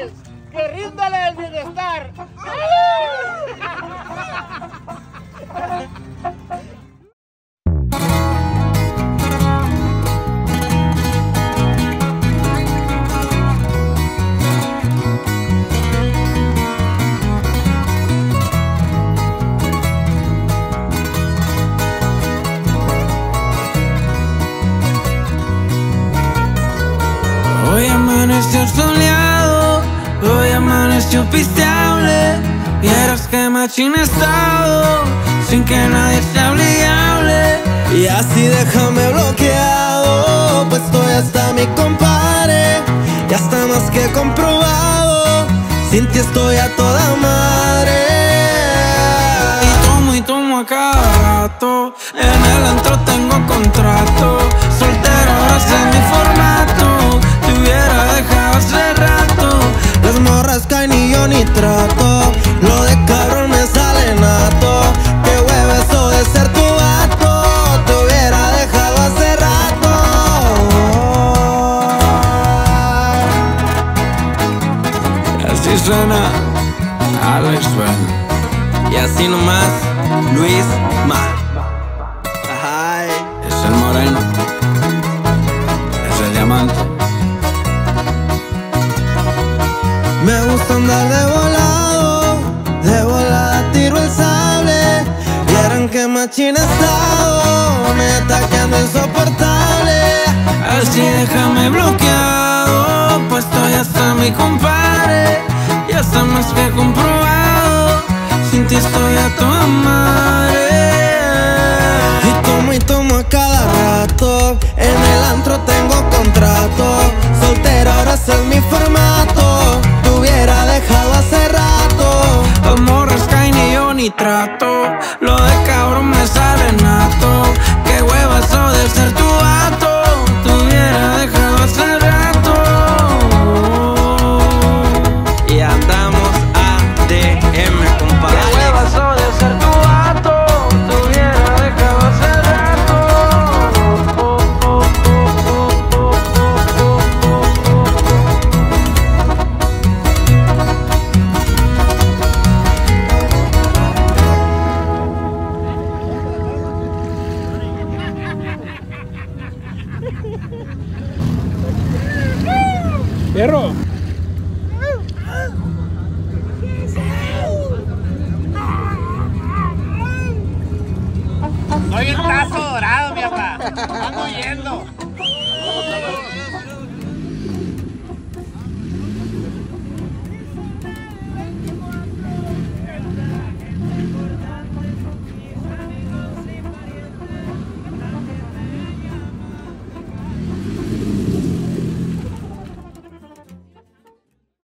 país que ríndale el bienestar. Hoy amaneció soleado, hoy amaneció pisteable. Vieras que machín he estado, sin que nadie se hable y hable. Y así déjame bloqueado, pues estoy hasta mi compadre. Ya está más que comprobado, sin ti estoy a toda madre. Y tomo a cada rato, en el antro tengo contrato. Soltero ahora ese es mi formato, te hubiera dejado hace rato. Las morras caen y yo ni trato, lo de cabrón me sale nato. Qué hueva eso de ser tu vato, te hubiera dejado hace rato. Así suena Alex Bell. Y así nomás, Luis Ma. Ay. Es el moreno, es el diamante. Me gusta andar de volada tiro el sable. Vieron que machín he estado, neta que ando insoportable. Así déjame bloqueado, pues estoy hasta mi compadre. Ya está más que comprobado, sin ti estoy a tu madre. Y tomo a cada rato, en el antro tengo contrato. Soltero ahora ese es mi formato, te hubiera dejado hace rato. Las morras caen y yo ni trato, lo de cabrón me sale nato. Qué hueva eso de ser tu vato, te hubiera dejado hace rato. Y andamos ADM, compadre. Qué hueva eso de ser tu vato, te hubiera dejado hace rato. Perro. Soy el tazo dorado, mi papá. Ando huyendo.